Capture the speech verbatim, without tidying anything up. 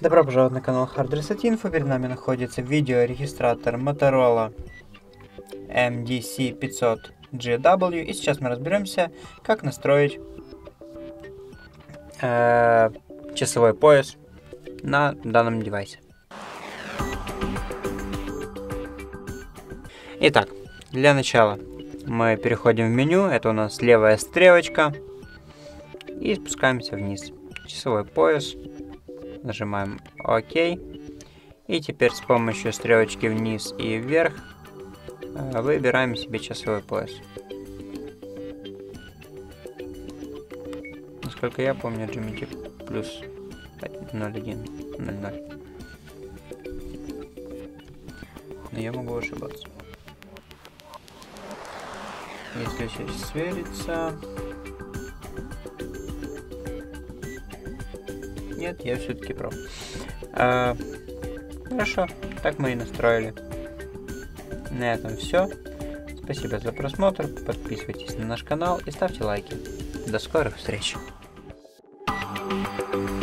Добро пожаловать на канал Hard Reset Info. Перед нами находится видеорегистратор Motorola эм ди си пятьсот джи дабл ю. И сейчас мы разберемся, как настроить э, часовой пояс на данном девайсе. Итак, для начала мы переходим в меню. Это у нас левая стрелочка. И спускаемся вниз. Часовой пояс. Нажимаем ОК. И теперь с помощью стрелочки вниз и вверх выбираем себе часовой пояс. Насколько я помню, джи эм ти плюс ноль один ноль ноль. Но я могу ошибаться. Если сейчас свериться... Нет, я все-таки прав. А, хорошо, так мы и настроили. На этом все. Спасибо за просмотр. Подписывайтесь на наш канал и ставьте лайки. До скорых встреч.